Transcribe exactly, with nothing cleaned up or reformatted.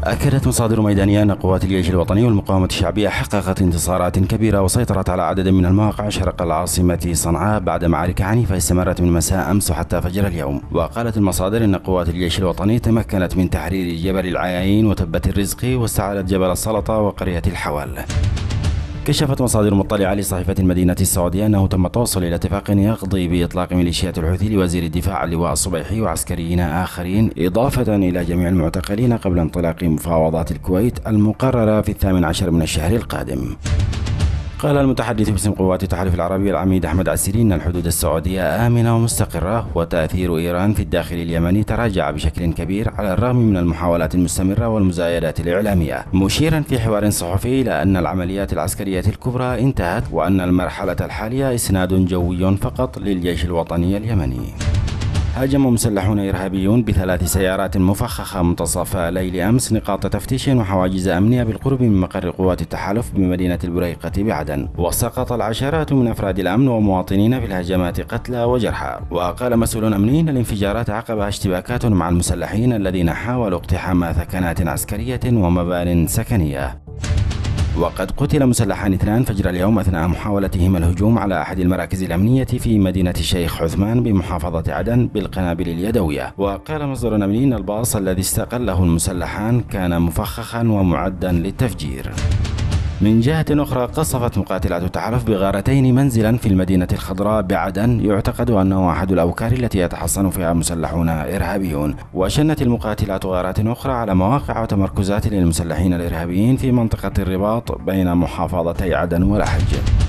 أكدت مصادر ميدانية أن قوات الجيش الوطني والمقاومة الشعبية حققت انتصارات كبيرة وسيطرت على عدد من المواقع شرق العاصمة صنعاء بعد معارك عنيفة استمرت من مساء أمس وحتى فجر اليوم. وقالت المصادر أن قوات الجيش الوطني تمكنت من تحرير جبل العيايين وتبة الرزق واستعادت جبل السلطة وقرية الحوال. كشفت مصادر مطلعة لصحيفة المدينة السعودية أنه تم التوصل إلى اتفاق يقضي بإطلاق ميليشيات الحوثي لوزير الدفاع اللواء الصبيحي وعسكريين آخرين إضافة إلى جميع المعتقلين قبل انطلاق مفاوضات الكويت المقررة في الثامن عشر من الشهر القادم. قال المتحدث باسم قوات التحالف العربي العميد أحمد عسيري أن الحدود السعودية آمنة ومستقرة وتأثير إيران في الداخل اليمني تراجع بشكل كبير على الرغم من المحاولات المستمرة والمزايدات الإعلامية، مشيرا في حوار صحفي إلى أن العمليات العسكرية الكبرى انتهت وأن المرحلة الحالية إسناد جوي فقط للجيش الوطني اليمني. هاجم مسلحون إرهابيون بثلاث سيارات مفخخة منتصف ليل أمس نقاط تفتيش وحواجز أمنية بالقرب من مقر قوات التحالف بمدينة البريقة بعدن، وسقط العشرات من أفراد الأمن ومواطنين في الهجمات قتلى وجرحى. وقال مسؤول أمني أن الانفجارات عقبها اشتباكات مع المسلحين الذين حاولوا اقتحام ثكنات عسكرية ومبان سكنية. وقد قتل مسلحان اثنان فجر اليوم أثناء محاولتهم الهجوم على أحد المراكز الأمنية في مدينة الشيخ عثمان بمحافظة عدن بالقنابل اليدوية. وقال مصدر أمني أن الباص الذي استقله المسلحان كان مفخخا ومعدا للتفجير. من جهة أخرى قصفت مقاتلات التحالف بغارتين منزلا في المدينة الخضراء بعدن يعتقد أنه أحد الأوكار التي يتحصن فيها مسلحون إرهابيون. وشنت المقاتلات غارات أخرى على مواقع وتمركزات للمسلحين الإرهابيين في منطقة الرباط بين محافظتي عدن ولحج.